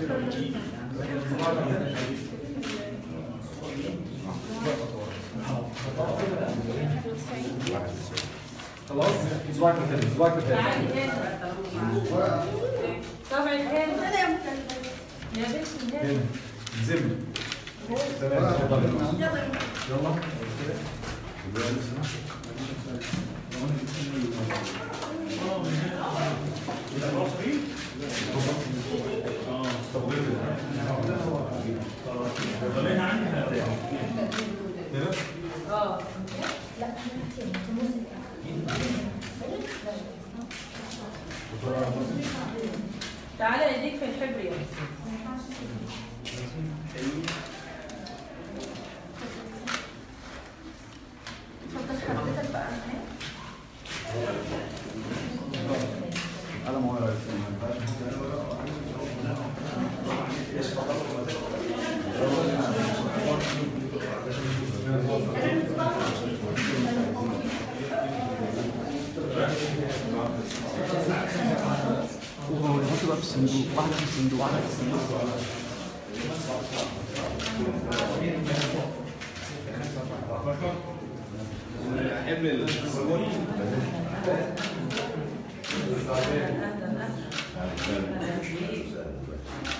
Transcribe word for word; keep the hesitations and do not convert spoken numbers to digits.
خلاص صباعك مكان صباعك مكان طبعا هنا يا بنت هنا زم تمام اتفضل يلا اه تعالى ايديك في الحبر يا اتفضل حضرتك بقى على ما هو وهو يحط بقى في الصندوق واحدة في الصندوق واحدة في الصندوق حمل الصابون اهلا اهلا